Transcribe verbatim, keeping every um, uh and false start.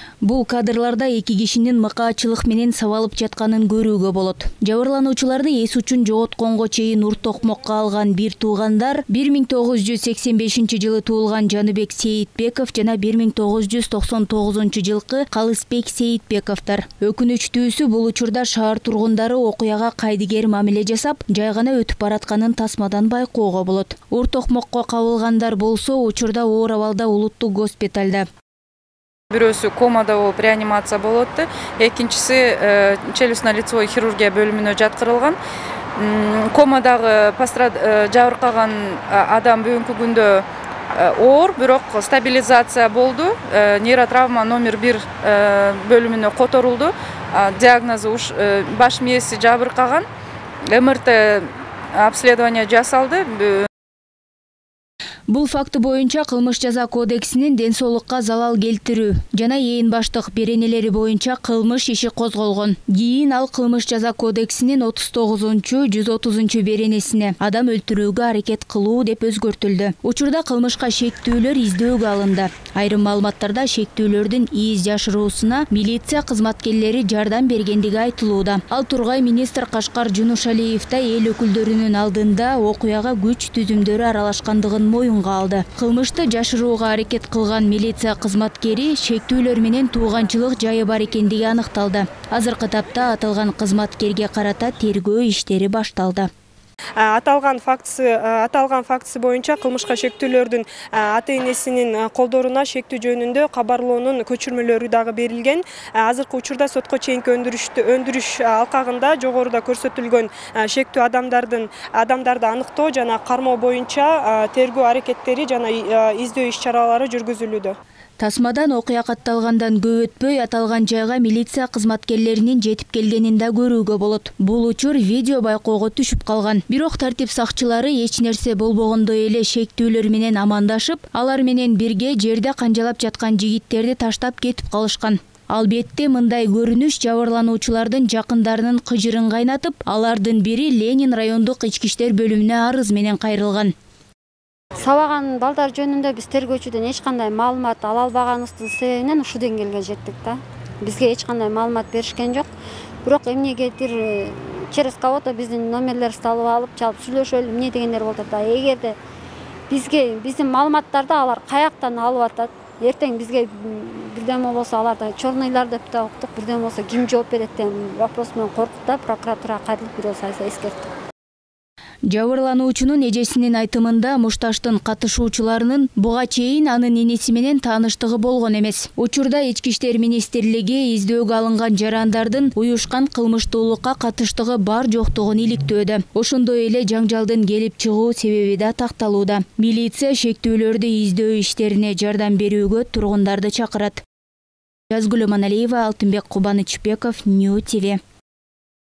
Бул кадрларда эки кишинин мыкаачылык менен сабалып жатканын көрүүгө болот. Жабырлануучуларды эс учун жоготконго чейин ур токмокко алган бир туугандар бир миң тогуз жүз сексен бешинчи жылы туулган Жаныбек Сейитбеков жана бир миң тогуз жүз токсон тогузунчу жылкы Калысбек Сейитбековдор. Өкүнүчтүүсү бул учурда шаар тургундары окуяга кайдыгер мамиле жасап, жай гана өтүп баратканын тасмадан байкоого болот. Ур токмокко кабылгандар болсо учурда оор абалда улуттук госпиталда. Бирөөсү комада болуп реанимация болуп атты. Экинчиси челюстно-лицевой хирургия бөлүмүнө жаткырылган. Комадагы жабыркаган адам бүгүнкү күндө оор, бирок стабилизация болду. Нейротравма номер бир бөлүмүнө которулду. Диагнозу баш мээси жабыркаган. эм эр тэ обследование жасалды. Бул факты боюнча кылмыш жаза кодексинин ден соолукка залал келтирүү жана ээн баштык беренелери боюнча кылмыш иши козголгон. Кийин ал кылмыш жаза кодексинин отуз тогузунчу жүз отузунчу беренесине адам өлтүрүүгө аракет кылуу деп өзгөртүлдү. Учурда кылмышка шектүүлөр издөөгө алынды. Айрым маалыматтарда шектүүлөрдүн ийиз жашыруусуна милиция кызматкерлери жардам бергендиги айтылууда. Ал тургай министр Кашкар Жунушалиев да эл өкүлдөрүнүн алдында окуяга күч түзүмдөрү аралашкандыгын моюнга алды. Кылмышты жашырууга аракет кылган милиция кызматкери шектүүлөр менен тууганчылык жайы бар экендиги аныкталды. Азыркы тапта аталган кызматкерге карата тергөө иштери башталды. Аталган фактысы аталган фактысы боюнча кылмышка шектүүлөрдүн ата-энесинин колдоруна шектүү жөнүндө кабарлоонун көчүрмөлөрү дагы берилген. Азыркы учурда сотко чейинки өндүрүштү өндүрүш алкагында жогоруда көрсөтүлгөн шектүү адамдардын адамдарды аныктоо жана кармоо боюнча тергөө аракеттери жана издөө иш-чаралары жүргүзүлүүдө. Тасмадан окуя катталгандан көп өтпөй аталган жайга милиция кызматкерлеринин жетип келгенин да көрүүгө болот. Бул учур видео байкоого түшүп калган. Бирок тартип сакчылары эч нерсе болбогондой эле шектүүлөр менен амандашып, алар менен бирге жерде канжалап жаткан жигиттерди таштап кетип калышкан. Албетте мындай көрүнүш жабырлануучулардын жакындарынын кыжырын кайнатып, алардын бири Ленин райондук ички иштер бөлүмүнө арыз менен кайрылган. Сабаган балдар жөнүндө биз тергөөчүдөн эч кандай маалымат ала албаганыбыздын себебинен ушу деңгээлге жеттик да. Бизге эч кандай маалымат беришкен жок. Бирок эмнегедир через кого-то биздин номерлерибизди алып алып, чалып сүйлөшөлү эмне дегендер болуп атат. Эгерде бизге биздин маалыматтарды алар каяктан алып атат, эртең бизге бирдеме болсо аларды чорныйлар деп да уктук, бирдеме болсо ким жооп берет деген вопрос менен коркуп да прокуратурага кайрылып бирөө сайса эскерттик. Жабырлануучунун эжесинин айтымында мушташтын катышуучуларынын буга чейин анын энеси менен тааныштыгы болгон эмес. Учурда ички иштер министрлиги издөөгө алынган жарандардын уюшкан кылмыштуулукка катыштыгы бар жоктугун иликтөөдө. Ошондой эле жаңжалдын келип чыгуу себеби да такталууда. Милиция шектүүлөрдү издөө иштерине жардам берүүгө тургундарды чакырат. Жазгүл Маналиева, Алтынбек Кубанычбеков, Нью ти ви.